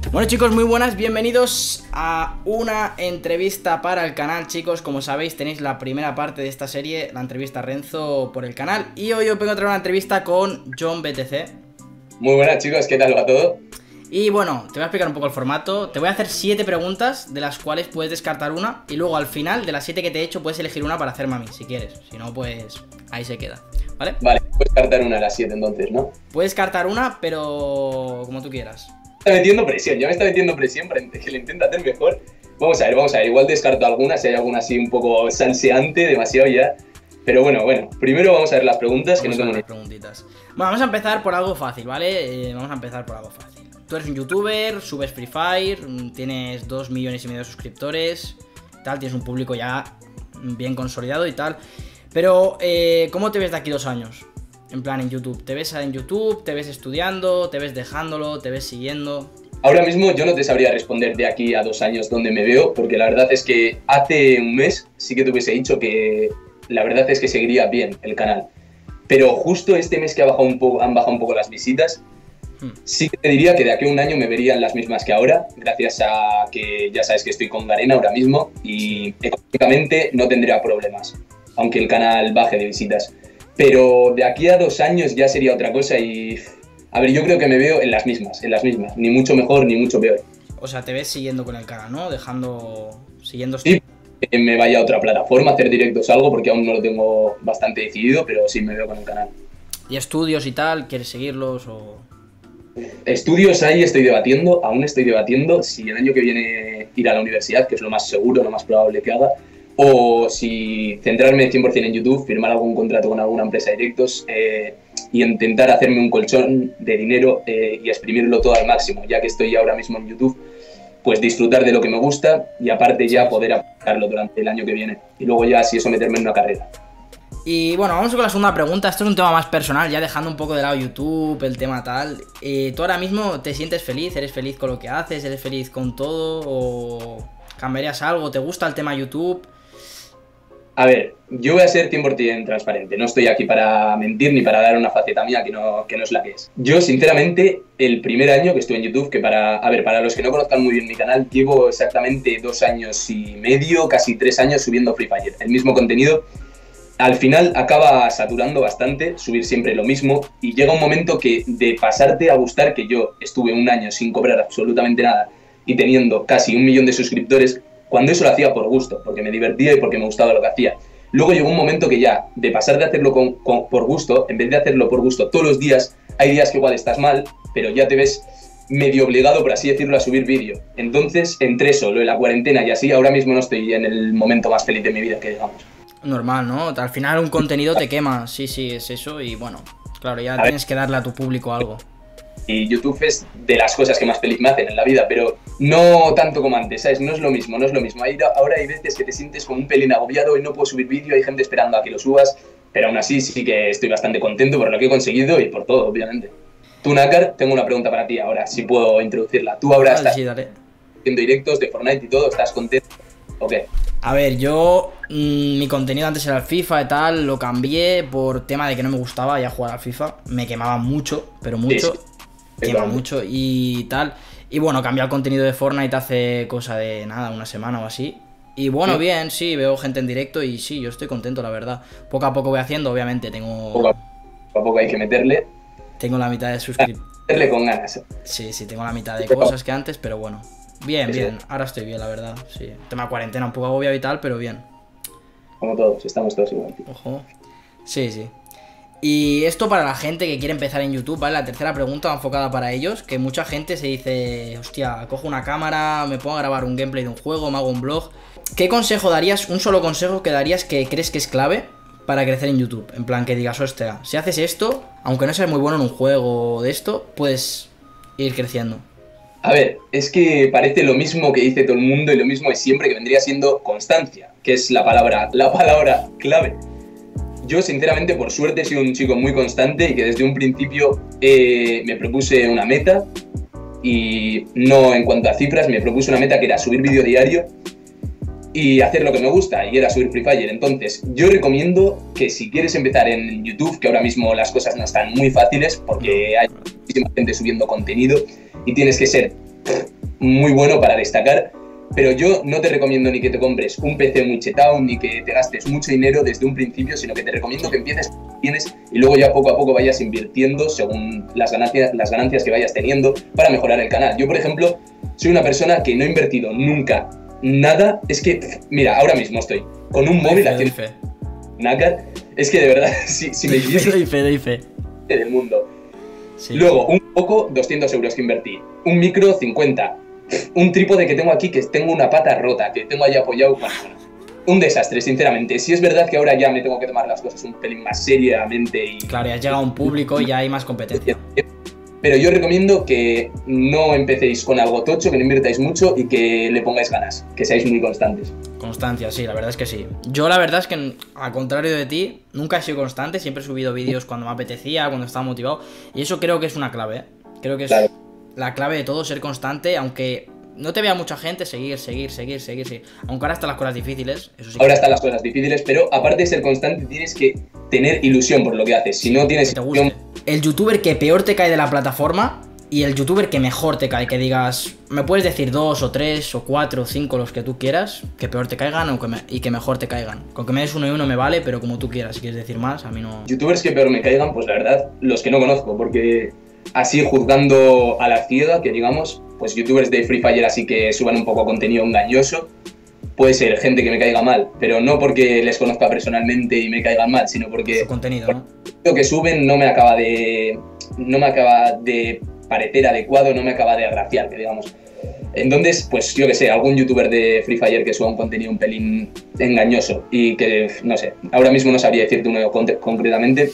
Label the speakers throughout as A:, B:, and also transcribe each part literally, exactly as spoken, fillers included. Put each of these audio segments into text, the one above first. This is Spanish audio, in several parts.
A: Bueno chicos, muy buenas, bienvenidos a una entrevista para el canal, chicos. Como sabéis tenéis la primera parte de esta serie, la entrevista a Renzo por el canal. Y hoy os vengo a traer una entrevista con John B T C.
B: Muy buenas chicos, ¿qué tal va todo?
A: Y bueno, te voy a explicar un poco el formato. Te voy a hacer siete preguntas, de las cuales puedes descartar una. Y luego al final de las siete que te he hecho puedes elegir una para hacerme a mí, si quieres. Si no, pues ahí se queda, ¿vale?
B: Vale, puedes descartar una a las siete entonces, ¿no?
A: Puedes descartar una, pero como tú quieras.
B: Me está metiendo presión, ya me está metiendo presión para que lo intente hacer mejor. Vamos a ver, vamos a ver, igual descarto alguna, si hay alguna así un poco salseante, demasiado ya. Pero bueno, bueno, primero vamos a ver las preguntas, que no tengo ni...
A: preguntitas. Bueno, vamos a empezar por algo fácil, ¿vale? Eh, vamos a empezar por algo fácil. Tú eres un youtuber, subes Free Fire, tienes dos millones y medio de suscriptores, tal, tienes un público ya bien consolidado y tal. Pero, eh, ¿cómo te ves de aquí dos años? En plan, en YouTube. ¿Te ves en YouTube? ¿Te ves estudiando? ¿Te ves dejándolo? ¿Te ves siguiendo?
B: Ahora mismo yo no te sabría responder de aquí a dos años dónde me veo, porque la verdad es que hace un mes sí que te hubiese dicho que la verdad es que seguiría bien el canal. Pero justo este mes que ha bajado un poco, han bajado un poco las visitas, hmm. sí que te diría que de aquí a un año me verían las mismas que ahora, gracias a que ya sabes que estoy con Garena ahora mismo y económicamente no tendría problemas, aunque el canal baje de visitas. Pero de aquí a dos años ya sería otra cosa y... A ver, yo creo que me veo en las mismas, en las mismas. Ni mucho mejor, ni mucho peor.
A: O sea, te ves siguiendo con el canal, ¿no? Dejando... Siguiendo...
B: Sí, que me vaya a otra plataforma a hacer directos algo, porque aún no lo tengo bastante decidido, pero sí me veo con el canal.
A: ¿Y estudios y tal? ¿Quieres seguirlos o...?
B: Estudios ahí estoy debatiendo, aún estoy debatiendo si el año que viene ir a la universidad, que es lo más seguro, lo más probable que haga, o si centrarme cien por cien en YouTube, firmar algún contrato con alguna empresa de directos eh, y intentar hacerme un colchón de dinero eh, y exprimirlo todo al máximo, ya que estoy ahora mismo en YouTube, pues disfrutar de lo que me gusta y aparte ya poder aplicarlo durante el año que viene y luego ya si eso meterme en una carrera.
A: Y bueno, vamos con la segunda pregunta. Esto es un tema más personal, ya dejando un poco de lado YouTube, el tema tal. Eh, ¿Tú ahora mismo te sientes feliz? ¿Eres feliz con lo que haces? ¿Eres feliz con todo? ¿O cambiarías algo? ¿Te gusta el tema YouTube?
B: A ver, yo voy a ser cien por cien transparente, no estoy aquí para mentir ni para dar una faceta mía que no, que no es la que es. Yo, sinceramente, el primer año que estuve en YouTube, que para, a ver, para los que no conozcan muy bien mi canal, llevo exactamente dos años y medio, casi tres años subiendo Free Fire, el mismo contenido. Al final acaba saturando bastante, subir siempre lo mismo, y llega un momento que de pasarte a gustar, que yo estuve un año sin cobrar absolutamente nada y teniendo casi un millón de suscriptores, cuando eso lo hacía por gusto, porque me divertía y porque me gustaba lo que hacía. Luego llegó un momento que ya, de pasar de hacerlo con, con, por gusto, en vez de hacerlo por gusto todos los días, hay días que igual estás mal, pero ya te ves medio obligado, por así decirlo, a subir vídeo. Entonces, entre eso, lo de la cuarentena y así, ahora mismo no estoy en el momento más feliz de mi vida, que digamos.
A: Normal, ¿no? Al final un contenido te quema, sí, sí, es eso y bueno, claro, ya tienes que darle a tu público algo.
B: Y YouTube es de las cosas que más feliz me hacen en la vida, pero no tanto como antes, ¿sabes? No es lo mismo, no es lo mismo. Ahora hay veces que te sientes como un pelín agobiado y no puedo subir vídeo, hay gente esperando a que lo subas, pero aún así sí que estoy bastante contento por lo que he conseguido y por todo, obviamente. Tú, Nácar, tengo una pregunta para ti ahora, si puedo introducirla. Tú ahora
A: dale,
B: estás
A: sí, dale.
B: haciendo directos de Fortnite y todo, ¿estás contento o qué?
A: A ver, yo, mmm, mi contenido antes era el FIFA y tal, lo cambié por tema de que no me gustaba ya jugar al FIFA, me quemaba mucho, pero mucho. Sí, sí. Quema mucho y tal. Y bueno, cambié el contenido de Fortnite hace cosa de nada, una semana o así. Y bueno, ¿sí? Bien, sí, veo gente en directo y sí, yo estoy contento, la verdad. Poco a poco voy haciendo, obviamente, tengo...
B: Poco a poco hay que meterle.
A: Tengo la mitad de suscriptores.
B: Meterle con ganas.
A: Sí, sí, tengo la mitad de cosas que antes, pero bueno. Bien, bien, ahora estoy bien, la verdad, sí. Tema cuarentena un poco agobiado y tal, pero bien.
B: Como todos, estamos todos igual, tío.
A: Ojo. Sí, sí. Y esto para la gente que quiere empezar en YouTube, ¿vale? La tercera pregunta va enfocada para ellos, que mucha gente se dice, hostia, cojo una cámara, me pongo a grabar un gameplay de un juego, me hago un blog. ¿Qué consejo darías, un solo consejo que darías que crees que es clave para crecer en YouTube? En plan, que digas, hostia, si haces esto, aunque no seas muy bueno en un juego de esto, puedes ir creciendo.
B: A ver, es que parece lo mismo que dice todo el mundo y lo mismo de siempre, que vendría siendo constancia, que es la palabra, la palabra clave. Yo, sinceramente, por suerte, he sido un chico muy constante y que desde un principio eh, me propuse una meta y no en cuanto a cifras, me propuse una meta que era subir vídeo diario y hacer lo que me gusta, y era subir Free Fire. Entonces, yo recomiendo que si quieres empezar en YouTube, que ahora mismo las cosas no están muy fáciles porque hay muchísima gente subiendo contenido y tienes que ser muy bueno para destacar, pero yo no te recomiendo ni que te compres un P C muy chetado, ni que te gastes mucho dinero desde un principio, sino que te recomiendo que empieces con lo que tienes y luego ya poco a poco vayas invirtiendo según las ganancias, las ganancias que vayas teniendo para mejorar el canal. Yo, por ejemplo, soy una persona que no he invertido nunca nada. Es que, mira, ahora mismo estoy con un móvil haciendo nácar. Es que de verdad, si, si me
A: doy fe, doy fe, doy fe.
B: Del mundo.
A: Sí.
B: Luego, un poco, doscientos euros que invertí. Un micro, cincuenta. Un trípode que tengo aquí, que tengo una pata rota, que tengo ahí apoyado. Bueno, bueno, un desastre, sinceramente. Sí es verdad que ahora ya me tengo que tomar las cosas un pelín más seriamente y...
A: Claro, ya has llegado a un público y ya hay más competencia.
B: Pero yo recomiendo que no empecéis con algo tocho, que no invirtáis mucho y que le pongáis ganas, que seáis muy constantes.
A: Constancia, sí, la verdad es que sí. Yo la verdad es que, al contrario de ti, nunca he sido constante, siempre he subido vídeos cuando me apetecía, cuando estaba motivado, y eso creo que es una clave, ¿eh? Creo que es
B: Claro.
A: la clave de todo, ser constante, aunque no te vea mucha gente, seguir, seguir, seguir, seguir, seguir. Aunque ahora están las cosas difíciles, eso sí.
B: Ahora están las cosas difíciles, pero aparte de ser constante, tienes que tener ilusión por lo que haces. Si no tienes
A: que te
B: ilusión...
A: guste. El youtuber que peor te cae de la plataforma y el youtuber que mejor te cae, que digas, me puedes decir dos o tres o cuatro o cinco los que tú quieras, que peor te caigan o que me- y que mejor te caigan. Con que me des uno y uno me vale, pero como tú quieras, si quieres decir más, a mí no...
B: Youtubers que peor me caigan, pues la verdad, los que no conozco, porque así juzgando a la ciega, que digamos, pues youtubers de Free Fire así que suban un poco contenido engañoso, puede ser gente que me caiga mal, pero no porque les conozca personalmente y me caigan mal, sino porque
A: Su contenido, ¿no?
B: lo que suben no me acaba de no me acaba de parecer adecuado, no me acaba de agraciar, que digamos. Entonces, pues yo que sé, algún youtuber de Free Fire que suba un contenido un pelín engañoso y que, no sé, ahora mismo no sabría decirte uno con- concretamente.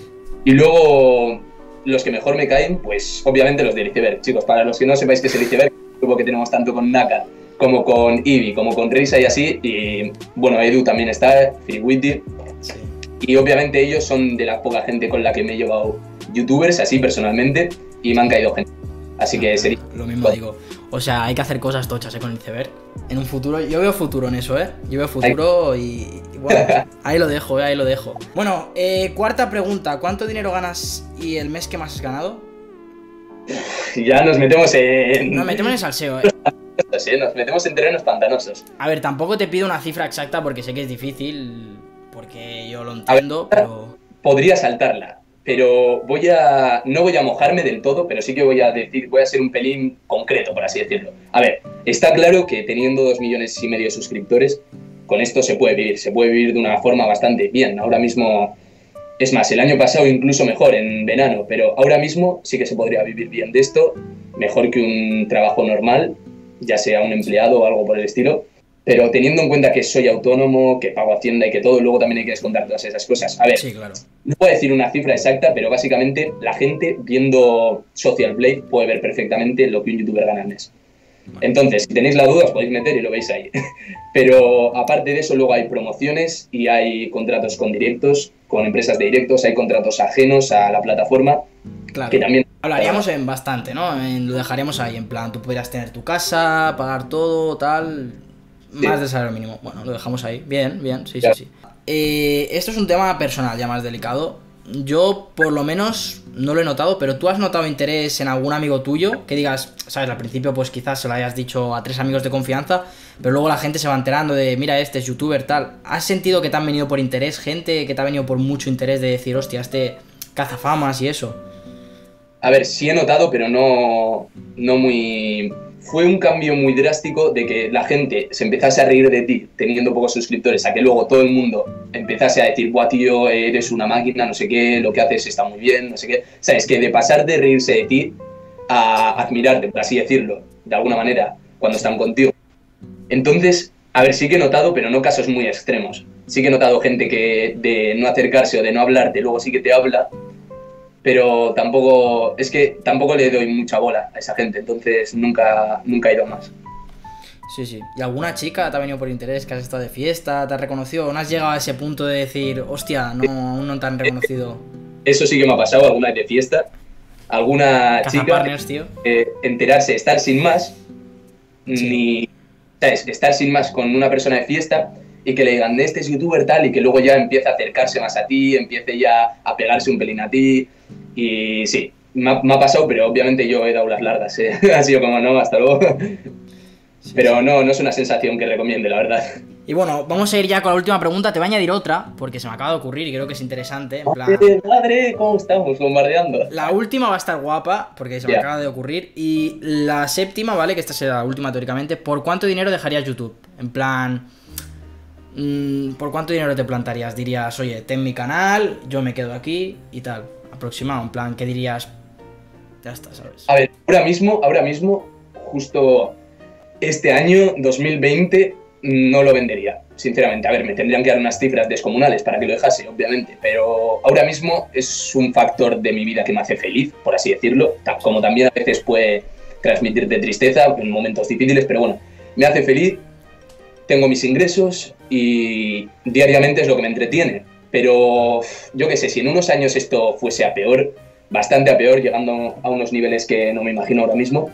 B: Y luego, los que mejor me caen, pues obviamente los del iceberg. Chicos, para los que no sepáis qué es el iceberg, es un grupo que tenemos tanto con Naka como con Eevee, como con Reisa y así, y bueno, Edu también está, Filiwitty,
A: Sí.
B: y obviamente ellos son de la poca gente con la que me he llevado youtubers, así personalmente, y me han caído gente. Así que sería...
A: Lo mismo digo. O sea, hay que hacer cosas tochas, ¿eh? Con el iceberg. En un futuro, yo veo futuro en eso, ¿eh? Yo veo futuro y, y bueno, ahí lo dejo, ¿eh? Ahí lo dejo. Bueno, eh, cuarta pregunta. ¿Cuánto dinero ganas y el mes que más has ganado?
B: Ya nos metemos en...
A: Nos metemos en el salseo, ¿eh?
B: Sí, nos metemos en terrenos pantanosos.
A: A ver, tampoco te pido una cifra exacta porque sé que es difícil, porque yo lo entiendo, pero...
B: Podría saltarla, pero voy a... no voy a mojarme del todo, pero sí que voy a decir, voy a ser un pelín concreto, por así decirlo. A ver, está claro que teniendo dos millones y medio de suscriptores, con esto se puede vivir, se puede vivir de una forma bastante bien. Ahora mismo, es más, el año pasado incluso mejor, en verano, pero ahora mismo sí que se podría vivir bien de esto, mejor que un trabajo normal, ya sea un empleado o algo por el estilo. Pero teniendo en cuenta que soy autónomo, que pago Hacienda y que todo, luego también hay que descontar todas esas cosas. A ver,
A: Sí, claro.
B: no puedo decir una cifra exacta, pero básicamente la gente viendo Social Blade puede ver perfectamente lo que un youtuber gana al mes. Entonces, si tenéis la duda, os podéis meter y lo veis ahí. Pero aparte de eso, luego hay promociones y hay contratos con directos, con empresas de directos, hay contratos ajenos a la plataforma,
A: Claro.
B: que también...
A: Hablaríamos en bastante, ¿no? En- lo dejaríamos ahí, en plan, tú podrías tener tu casa, pagar todo, tal...
B: Sí.
A: Más del salario mínimo. Bueno, lo dejamos ahí. Bien, bien, sí,
B: Claro.
A: sí, sí. Eh, esto es un tema personal, ya más delicado. Yo, por lo menos, no lo he notado, pero tú has notado interés en algún amigo tuyo que digas, sabes, al principio pues quizás se lo hayas dicho a tres amigos de confianza, pero luego la gente se va enterando de, mira, este es youtuber, tal. ¿Has sentido que te han venido por interés, gente que te ha venido por mucho interés de decir, hostia, este cazafamas y eso?
B: A ver, sí he notado, pero no, no muy... Fue un cambio muy drástico de que la gente se empezase a reír de ti teniendo pocos suscriptores, a que luego todo el mundo empezase a decir, buah, tío, eres una máquina, no sé qué, lo que haces está muy bien, no sé qué. Sabes, que de pasar de reírse de ti a admirarte, por así decirlo, de alguna manera, cuando están contigo. Entonces, a ver, sí que he notado, pero no casos muy extremos. Sí que he notado gente que de no acercarse o de no hablarte, luego sí que te habla, pero tampoco, es que tampoco le doy mucha bola a esa gente, entonces nunca, nunca he ido más.
A: Sí, sí. ¿Y alguna chica te ha venido por interés que has estado de fiesta, te has reconocido? ¿O no has llegado a ese punto de decir, hostia, no, aún no te han reconocido?
B: Eso sí que me ha pasado alguna vez de fiesta, alguna chica
A: Cazapartners, tío.
B: eh, enterarse, estar sin más,
A: Sí.
B: ni, ¿sabes? Estar sin más con una persona de fiesta y que le digan, de este es youtuber tal, y que luego ya empiece a acercarse más a ti, empiece ya a pegarse un pelín a ti, y sí, me ha, me ha pasado, pero obviamente yo he dado las largas, ¿eh? Ha sido como, no, hasta luego.
A: Sí,
B: Pero
A: sí.
B: no, no es una sensación que recomiende, la verdad.
A: Y bueno, vamos a ir ya con la última pregunta. Te voy a añadir otra, porque se me acaba de ocurrir y creo que es interesante. En plan,
B: Madre, madre, ¿cómo estamos bombardeando?
A: la última va a estar guapa, porque se me
B: Ya.
A: acaba de ocurrir. Y la séptima, ¿vale? Que esta será la última teóricamente. ¿Por cuánto dinero dejarías YouTube? En plan, mm, ¿por cuánto dinero te plantarías? Dirías, oye, ten mi canal, yo me quedo aquí y tal. Aproximado, en plan, ¿qué dirías? Ya está, ¿sabes?
B: A ver, ahora mismo, ahora mismo, justo este año, dos mil veinte, no lo vendería, sinceramente. A ver, me tendrían que dar unas cifras descomunales para que lo dejase, obviamente, pero ahora mismo es un factor de mi vida que me hace feliz, por así decirlo, como también a veces puede transmitirte tristeza en momentos difíciles, pero bueno, me hace feliz, tengo mis ingresos y diariamente es lo que me entretiene. Pero yo qué sé, si en unos años esto fuese a peor, bastante a peor, llegando a unos niveles que no me imagino ahora mismo,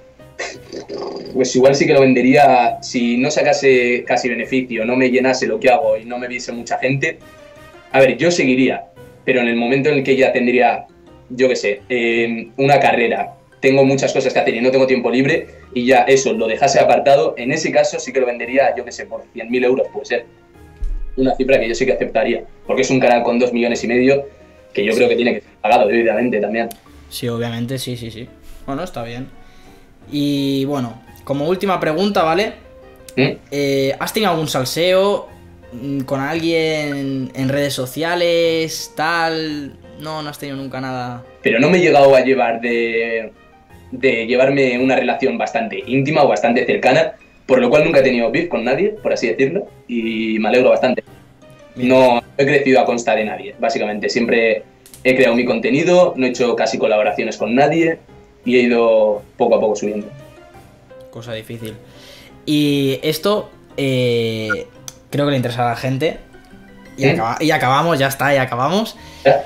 B: pues igual sí que lo vendería si no sacase casi beneficio, no me llenase lo que hago y no me viese mucha gente. A ver, yo seguiría, pero en el momento en el que ya tendría, yo qué sé, eh, una carrera, tengo muchas cosas que hacer y no tengo tiempo libre y ya eso lo dejase apartado, en ese caso sí que lo vendería, yo qué sé, por cien mil euros, puede ser. Una cifra que yo sí que aceptaría, porque es un canal con dos millones y medio que yo creo que tiene que ser pagado debidamente también.
A: Sí, obviamente, sí, sí, sí. Bueno, está bien. Y bueno, como última pregunta, ¿vale?
B: ¿Mm?
A: Eh, ¿Has tenido algún salseo mm, con alguien en redes sociales, tal? No, no has tenido nunca nada.
B: Pero no me he llegado a llevar de, de llevarme una relación bastante íntima o bastante cercana, por lo cual nunca he tenido beef con nadie, por así decirlo, y me alegro bastante.
A: Mira.
B: No he crecido a consta de nadie, básicamente. Siempre he creado mi contenido, no he hecho casi colaboraciones con nadie y he ido poco a poco subiendo.
A: Cosa difícil. Y esto eh, creo que le interesa a la gente. Y,
B: ¿Mm?
A: acaba- y acabamos, ya está, y acabamos.
B: ¿Ya?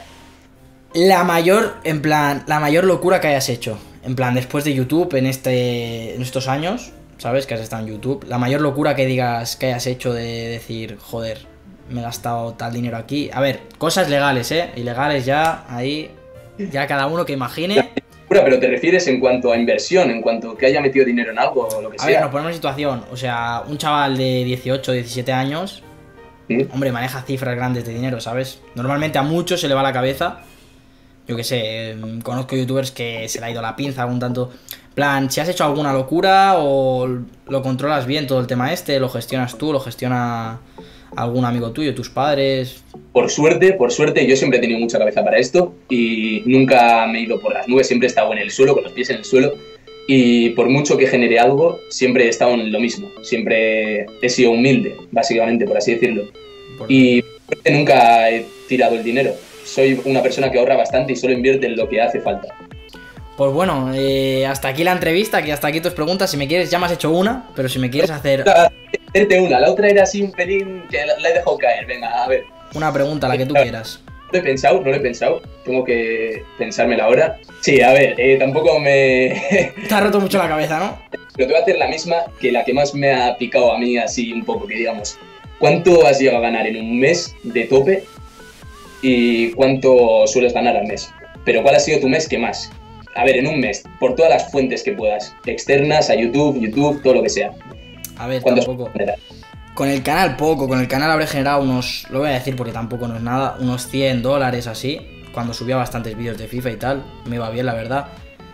A: La mayor, en plan, la mayor locura que hayas hecho. En plan, después de YouTube, en este. En estos años, ¿sabes? Que has estado en YouTube. La mayor locura que digas que hayas hecho de decir, joder, me he gastado tal dinero aquí. A ver, cosas legales, ¿eh? Ilegales ya, ahí. Ya cada uno que imagine.
B: Pero te refieres en cuanto a inversión, en cuanto que haya metido dinero en algo o lo que
A: A ver,
B: sea.
A: nos ponemos en situación. O sea, un chaval de dieciocho, diecisiete años.
B: ¿Mm?
A: Hombre, maneja cifras grandes de dinero, ¿sabes? Normalmente a muchos se le va la cabeza. Yo qué sé, eh, conozco youtubers que se le ha ido la pinza un tanto. En plan, si has hecho alguna locura o lo controlas bien todo el tema este, lo gestionas tú, lo gestiona algún amigo tuyo, tus padres.
B: Por suerte, por suerte, yo siempre he tenido mucha cabeza para esto y nunca me he ido por las nubes, siempre he estado en el suelo, con los pies en el suelo. Y por mucho que genere algo, siempre he estado en lo mismo. Siempre he sido humilde, básicamente, por así decirlo.
A: Por-
B: Y por suerte nunca he tirado el dinero. Soy una persona que ahorra bastante y solo invierte en lo que hace falta.
A: Pues bueno, eh, hasta aquí la entrevista, que hasta aquí tus preguntas. Si me quieres, ya me has hecho una, pero si me quieres hacer
B: Hacerte una, la otra era así un pelín que la, la he dejado caer. Venga, a ver.
A: una pregunta, la que tú quieras.
B: No lo he pensado, no lo he pensado. Tengo que pensármela ahora. Sí, a ver, eh, tampoco me...
A: Te ha roto mucho la cabeza, ¿no?
B: Pero te voy a hacer la misma que la que más me ha picado a mí, así un poco, que digamos, ¿cuánto has llegado a ganar en un mes de tope y cuánto sueles ganar al mes? Pero ¿cuál ha sido tu mes que más? A ver, en un mes, por todas las fuentes que puedas, externas a YouTube, YouTube, todo lo que sea.
A: A ver,
B: ¿Cuánto
A: tampoco.
B: generas?
A: Con el canal poco, con el canal habré generado unos, lo voy a decir porque tampoco no es nada, unos cien dólares así, cuando subía bastantes vídeos de FIFA y tal, me iba bien la verdad.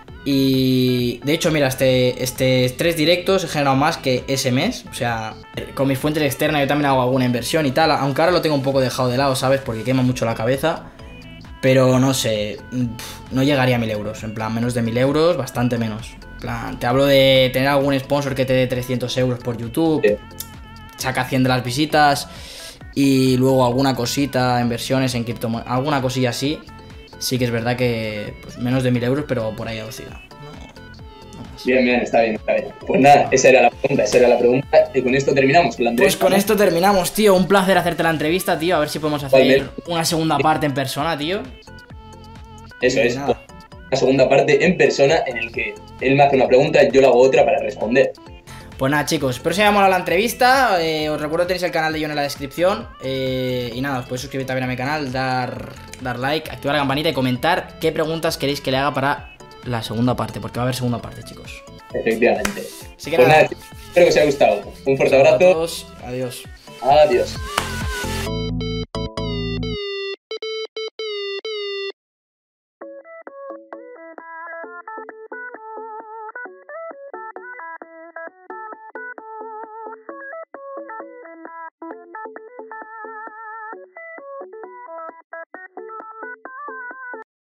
A: Y de hecho, mira, este, este tres directos he generado más que ese mes, o sea, con mis fuentes externas yo también hago alguna inversión y tal, aunque ahora lo tengo un poco dejado de lado, ¿sabes? Porque quema mucho la cabeza, pero no sé, pff, no llegaría a mil euros, en plan, menos de mil euros, bastante menos. En plan, te hablo de tener algún sponsor que te dé trescientos euros por YouTube.
B: Sí.
A: Saca cien de las visitas y luego alguna cosita, inversiones en criptomonedas, alguna cosilla así. Sí que es verdad que pues, menos de mil euros, pero por ahí oscila. No, no más.
B: Bien, bien, está bien, está bien. Pues nada, esa era la pregunta, esa era la pregunta. Y con esto terminamos con la
A: Pues
B: entrevista.
A: con
B: ¿no?
A: esto terminamos, tío. Un placer hacerte la entrevista, tío. A ver si podemos hacer
B: Igualmente.
A: una segunda parte en persona, tío.
B: Eso
A: Y
B: es.
A: nada.
B: Pues, una segunda parte en persona en el que él me hace una pregunta y yo le hago otra para responder.
A: Pues nada, chicos, espero que os haya molado la entrevista. eh, Os recuerdo que tenéis el canal de John en la descripción. eh, Y nada, os podéis suscribir también a mi canal, dar, dar like, activar la campanita y comentar qué preguntas queréis que le haga para la segunda parte, porque va a haber segunda parte, chicos.
B: Efectivamente.
A: Así que
B: Pues
A: nada,
B: nada, espero que os haya gustado. Un fuerte
A: a
B: abrazo.
A: todos, adiós.
B: Adiós.